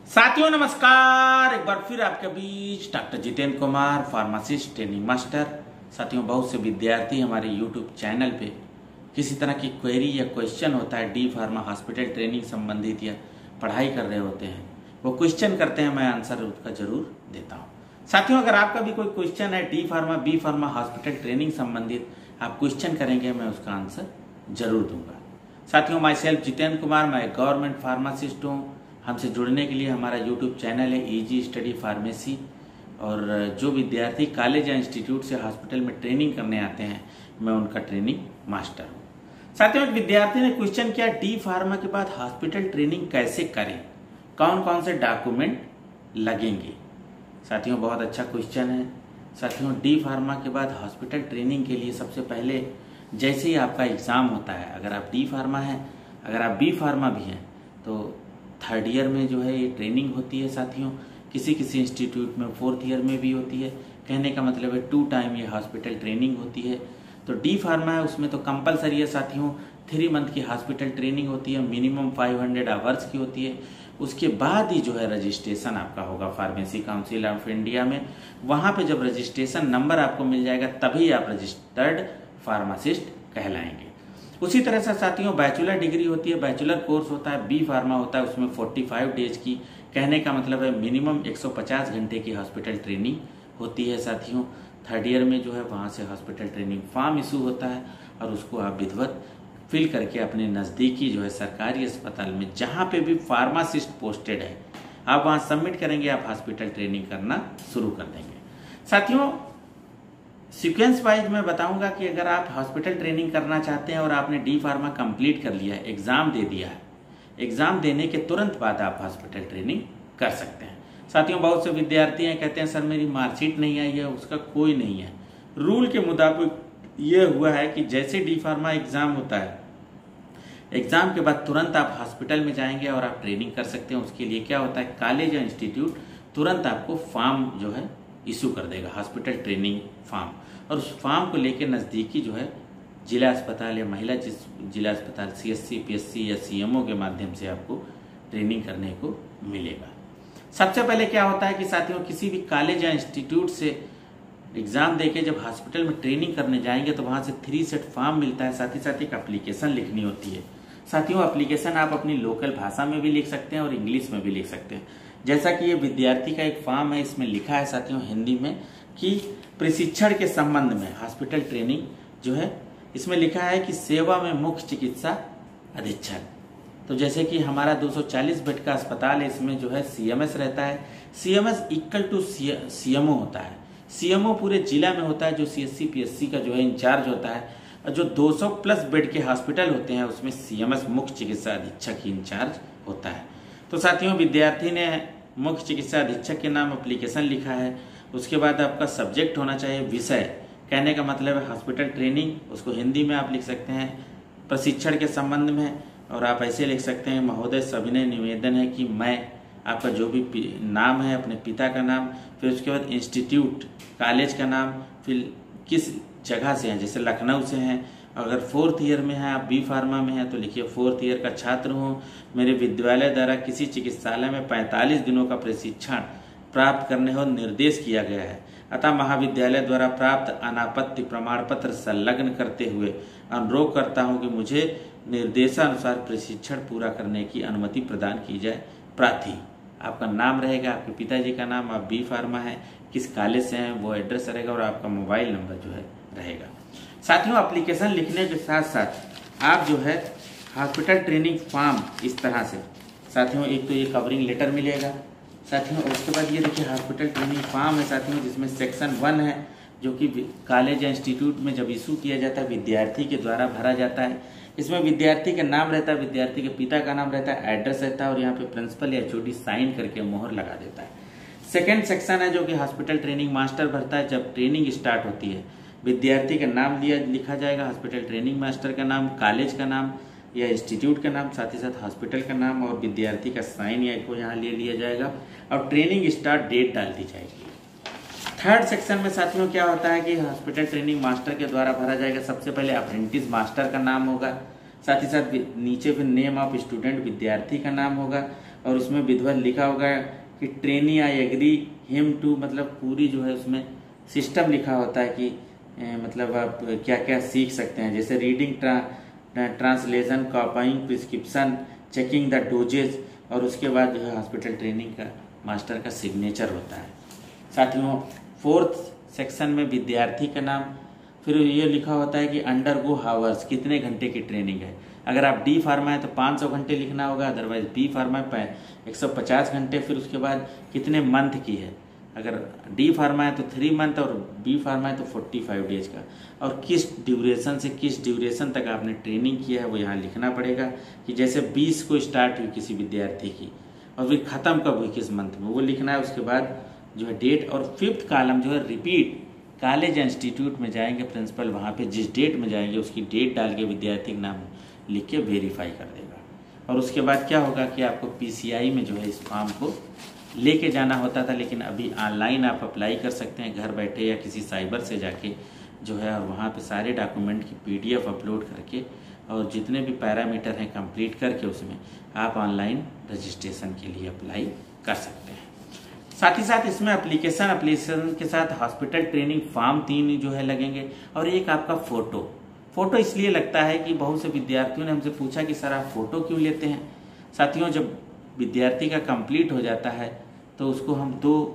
साथियों नमस्कार, एक बार फिर आपके बीच doctor Jitendra Kumar, pharmacist training master. साथियों, बहुत से विद्यार्थी हमारे यूट्यूब चैनल पे किसी तरह की क्वेरी या क्वेश्चन होता है डी फार्मा हॉस्पिटल ट्रेनिंग संबंधित या पढ़ाई कर रहे होते हैं, वो क्वेश्चन करते हैं, मैं आंसर उसका जरूर देता हूँ। साथियों, अगर आपका भी कोई क्वेश्चन है D pharma B pharma hospital training संबंधित, आप क्वेश्चन करेंगे, मैं उसका आंसर जरूर दूंगा। साथियों, माई सेल्फ जितेंद्र कुमार, मैं गवर्नमेंट फार्मासिस्ट हूँ। हमसे जुड़ने के लिए हमारा यूट्यूब चैनल है इजी स्टडी फार्मेसी, और जो विद्यार्थी कॉलेज या इंस्टीट्यूट से हॉस्पिटल में ट्रेनिंग करने आते हैं, मैं उनका ट्रेनिंग मास्टर हूँ। साथियों, एक विद्यार्थी ने क्वेश्चन किया डी फार्मा के बाद हॉस्पिटल ट्रेनिंग कैसे करें, कौन कौन से डॉक्यूमेंट लगेंगे। साथियों, बहुत अच्छा क्वेश्चन है। साथियों, डी फार्मा के बाद हॉस्पिटल ट्रेनिंग के लिए सबसे पहले जैसे ही आपका एग्जाम होता है, अगर आप डी फार्मा हैं, अगर आप बी फार्मा भी हैं, तो थर्ड ईयर में जो है ये ट्रेनिंग होती है। साथियों, किसी किसी इंस्टीट्यूट में फोर्थ ईयर में भी होती है। कहने का मतलब है 2 टाइम ये हॉस्पिटल ट्रेनिंग होती है। तो डी फार्मा है, उसमें तो कंपलसरी है साथियों, 3 मंथ की हॉस्पिटल ट्रेनिंग होती है, मिनिमम 500 आवर्स की होती है। उसके बाद ही जो है रजिस्ट्रेशन आपका होगा फार्मेसी काउंसिल ऑफ इंडिया में। वहां पे जब रजिस्ट्रेशन नंबर आपको मिल जाएगा, तभी आप रजिस्टर्ड फार्मासिस्ट कहलाएंगे। उसी तरह से साथियों, बैचलर डिग्री होती है, बैचलर कोर्स होता है, बी फार्मा होता है, उसमें 45 डेज की, कहने का मतलब है मिनिमम 150 घंटे की हॉस्पिटल ट्रेनिंग होती है। साथियों, थर्ड ईयर में जो है वहाँ से हॉस्पिटल ट्रेनिंग फॉर्म इशू होता है, और उसको आप विधिवत फिल करके अपने नज़दीकी जो है सरकारी अस्पताल में जहाँ पे भी फार्मासिस्ट पोस्टेड है, आप वहाँ सबमिट करेंगे, आप हॉस्पिटल ट्रेनिंग करना शुरू कर देंगे। साथियों, सीक्वेंस वाइज मैं बताऊंगा कि अगर आप हॉस्पिटल ट्रेनिंग करना चाहते हैं और आपने डी फार्मा कंप्लीट कर लिया है, एग्जाम दे दिया है, एग्जाम देने के तुरंत बाद आप हॉस्पिटल ट्रेनिंग कर सकते हैं। साथियों, बहुत से विद्यार्थी हैं, कहते हैं सर मेरी मार्कशीट नहीं आई है, उसका कोई नहीं है। रूल के मुताबिक ये हुआ है कि जैसे डी फार्मा एग्जाम होता है, एग्जाम के बाद तुरंत आप हॉस्पिटल में जाएंगे और आप ट्रेनिंग कर सकते हैं। उसके लिए क्या होता है, कॉलेज या इंस्टीट्यूट तुरंत आपको फॉर्म जो है इशू कर देगा, हॉस्पिटल ट्रेनिंग फॉर्म, और उस फॉर्म को लेकर नज़दीकी जो है जिला अस्पताल या महिला जिला अस्पताल CSC PSC या CMO के माध्यम से आपको ट्रेनिंग करने को मिलेगा। सबसे पहले क्या होता है कि साथियों, किसी भी कॉलेज या इंस्टीट्यूट से एग्जाम देके जब हॉस्पिटल में ट्रेनिंग करने जाएंगे, तो वहाँ से 3 सेट फॉर्म मिलता है, साथ ही साथ एक एप्लीकेशन लिखनी होती है। साथियों, एप्लीकेशन आप अपनी लोकल भाषा में भी लिख सकते हैं और इंग्लिश में भी लिख सकते हैं। जैसा कि ये विद्यार्थी का एक फॉर्म है, इसमें लिखा है साथियों हिंदी में कि प्रशिक्षण के संबंध में हॉस्पिटल ट्रेनिंग जो है, इसमें लिखा है कि सेवा में मुख्य चिकित्सा अधीक्षक। तो जैसे कि हमारा 240 बेड का अस्पताल है, इसमें जो है CMS रहता है। CMS इक्वल टू CMO होता है। CMO पूरे जिला में होता है, जो CSC PSC का जो है इंचार्ज होता है, और जो 200 प्लस बेड के हॉस्पिटल होते हैं उसमें CMS मुख्य चिकित्सा अधीक्षक ही इंचार्ज होता है। तो साथियों, विद्यार्थी ने मुख्य चिकित्सा अधीक्षक के नाम एप्लीकेशन लिखा है। उसके बाद आपका सब्जेक्ट होना चाहिए विषय, कहने का मतलब है हॉस्पिटल ट्रेनिंग, उसको हिंदी में आप लिख सकते हैं प्रशिक्षण के संबंध में, और आप ऐसे लिख सकते हैं महोदय सविनय निवेदन है कि मैं, आपका जो भी नाम है, अपने पिता का नाम, फिर उसके बाद इंस्टीट्यूट कॉलेज का नाम, फिर किस जगह से हैं, जैसे लखनऊ से हैं, अगर 4th ईयर में है, आप बी फार्मा में हैं तो लिखिए 4th ईयर का छात्र हूँ, मेरे विद्यालय द्वारा किसी चिकित्सालय में 45 दिनों का प्रशिक्षण प्राप्त करने हो निर्देश किया गया है, अतः महाविद्यालय द्वारा प्राप्त अनापत्ति प्रमाण पत्र संलग्न करते हुए अनुरोध करता हूं कि मुझे निर्देशानुसार प्रशिक्षण पूरा करने की अनुमति प्रदान की जाए। प्रार्थी, आपका नाम रहेगा, आपके पिताजी का नाम, आप बी फार्मा है, किस कॉलेज से हैं वो एड्रेस रहेगा, और आपका मोबाइल नंबर जो है रहेगा। साथियों, एप्लीकेशन लिखने के साथ साथ आप जो है हॉस्पिटल ट्रेनिंग फॉर्म इस तरह से, साथियों एक तो ये कवरिंग लेटर मिलेगा साथियों, उसके बाद ये देखिए हॉस्पिटल ट्रेनिंग फॉर्म है साथियों, जिसमें सेक्शन 1 है, जो कि कॉलेज या इंस्टीट्यूट में जब इशू किया जाता है विद्यार्थी के द्वारा भरा जाता है। इसमें विद्यार्थी का नाम रहता है, विद्यार्थी के पिता का नाम रहता है, एड्रेस रहता है, और यहाँ पे प्रिंसिपल या HOD साइन करके मोहर लगा देता है। सेकेंड सेक्शन है जो कि हॉस्पिटल ट्रेनिंग मास्टर भरता है। जब ट्रेनिंग स्टार्ट होती है, विद्यार्थी का नाम लिखा जाएगा, हॉस्पिटल ट्रेनिंग मास्टर का नाम, कॉलेज का नाम या इंस्टीट्यूट का नाम, साथ ही साथ हॉस्पिटल का नाम, और विद्यार्थी का साइन या को यहाँ ले लिया जाएगा, और ट्रेनिंग स्टार्ट डेट डाल दी जाएगी। थर्ड सेक्शन में साथियों क्या होता है कि हॉस्पिटल ट्रेनिंग मास्टर के द्वारा भरा जाएगा। सबसे पहले अप्रेंटिस मास्टर का नाम होगा, साथ ही साथ नीचे फिर नेम ऑफ स्टूडेंट विद्यार्थी का नाम होगा, और उसमें विधिवत लिखा होगा कि trainee I agree him to, मतलब पूरी जो है उसमें सिस्टम लिखा होता है कि मतलब आप क्या क्या सीख सकते हैं, जैसे reading, translation, copying, prescription, checking the doses, और उसके बाद जो है हॉस्पिटल ट्रेनिंग का मास्टर का सिग्नेचर होता है। साथियों 4th सेक्शन में विद्यार्थी का नाम, फिर ये लिखा होता है कि अंडरगो हावर्स, कितने घंटे की ट्रेनिंग है। अगर आप डी फार्मा है तो 500 घंटे लिखना होगा, अदरवाइज बी फार्मा है 150 घंटे। फिर उसके बाद कितने मंथ की है, अगर डी फार्मा है तो 3 मंथ और बी फार्मा है तो 45 डेज का, और किस ड्यूरेशन से किस ड्यूरेशन तक आपने ट्रेनिंग किया है वो यहाँ लिखना पड़ेगा। कि जैसे 20 को स्टार्ट हुई किसी विद्यार्थी की और फिर ख़त्म कब हुई, किस मंथ में, वो लिखना है। उसके बाद जो है डेट, और 5th कॉलम जो है रिपीट, कॉलेज इंस्टीट्यूट में जाएंगे प्रिंसिपल, वहाँ पे जिस डेट में जाएंगे उसकी डेट डाल के विद्यार्थी का नाम लिख के वेरीफाई कर देगा। और उसके बाद क्या होगा कि आपको पीसीआई में जो है इस फॉर्म को लेके जाना होता था, लेकिन अभी ऑनलाइन आप अप्लाई कर सकते हैं घर बैठे या किसी साइबर से जाके जो है, और वहाँ पे सारे डॉक्यूमेंट की पीडीएफ अपलोड करके और जितने भी पैरामीटर हैं कंप्लीट करके उसमें आप ऑनलाइन रजिस्ट्रेशन के लिए अप्लाई कर सकते हैं। साथ ही साथ इसमें एप्लीकेशन के साथ हॉस्पिटल ट्रेनिंग फॉर्म 3 जो है लगेंगे, और एक आपका फोटो इसलिए लगता है कि बहुत से विद्यार्थियों ने हमसे पूछा कि सर आप फोटो क्यों लेते हैं। साथियों जब विद्यार्थी का कंप्लीट हो जाता है तो उसको हम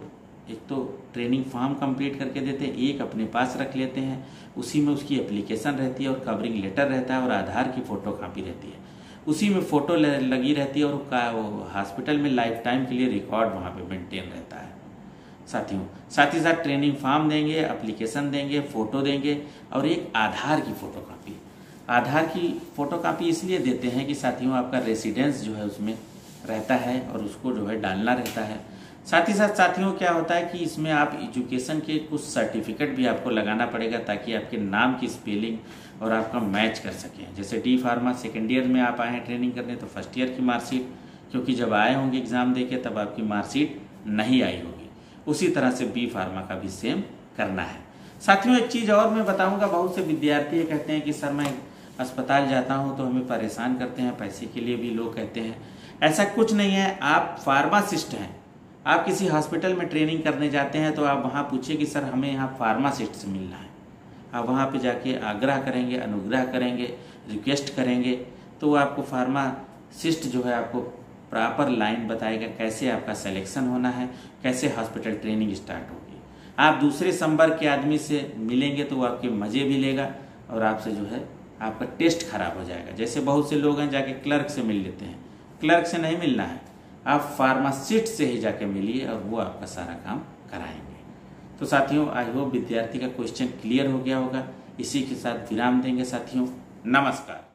एक तो ट्रेनिंग फॉर्म कंप्लीट करके देते हैं, एक अपने पास रख लेते हैं, उसी में उसकी एप्लीकेशन रहती है और कवरिंग लेटर रहता है और आधार की फोटो कापी रहती है, उसी में फोटो लगी रहती है, और हॉस्पिटल में लाइफ टाइम के लिए रिकॉर्ड वहाँ पे मेंटेन रहता है। साथियों साथ ही साथ ट्रेनिंग फॉर्म देंगे, एप्लीकेशन देंगे, फोटो देंगे और एक आधार की फोटोकॉपी। आधार की फोटोकॉपी इसलिए देते हैं कि साथियों आपका रेसिडेंस जो है उसमें रहता है और उसको जो है डालना रहता है। साथ ही साथ साथियों क्या होता है कि इसमें आप एजुकेशन के कुछ सर्टिफिकेट भी आपको लगाना पड़ेगा ताकि आपके नाम की स्पेलिंग और आपका मैच कर सकें। जैसे डी फार्मा सेकेंड ईयर में आप आए हैं ट्रेनिंग करने तो फर्स्ट ईयर की मार्कशीट, क्योंकि जब आए होंगे एग्जाम देके तब आपकी मार्कशीट नहीं आई होगी, उसी तरह से बी फार्मा का भी सेम करना है। साथियों एक चीज़ और मैं बताऊंगा, बहुत से विद्यार्थी कहते हैं कि सर मैं अस्पताल जाता हूं तो हमें परेशान करते हैं, पैसे के लिए भी लोग कहते हैं। ऐसा कुछ नहीं है, आप फार्मासिस्ट हैं, आप किसी हॉस्पिटल में ट्रेनिंग करने जाते हैं तो आप वहाँ पूछिए कि सर हमें यहाँ फार्मासिस्ट से मिलना है। आप वहाँ पे जाके आग्रह करेंगे, अनुग्रह करेंगे, रिक्वेस्ट करेंगे, तो वो आपको फार्मासिस्ट जो है आपको प्रॉपर लाइन बताएगा कैसे आपका सिलेक्शन होना है, कैसे हॉस्पिटल ट्रेनिंग स्टार्ट होगी। आप दूसरे संपर्क के आदमी से मिलेंगे तो वो आपके मज़े भी लेगा और आपसे जो है आपका टेस्ट खराब हो जाएगा। जैसे बहुत से लोग हैं जाके क्लर्क से मिल लेते हैं, क्लर्क से नहीं मिलना है, आप फार्मासिस्ट से ही जाके मिलिए और वो आपका सारा काम कराएंगे। तो साथियों आई होप विद्यार्थी का क्वेश्चन क्लियर हो गया होगा। इसी के साथ विराम देंगे साथियों, नमस्कार।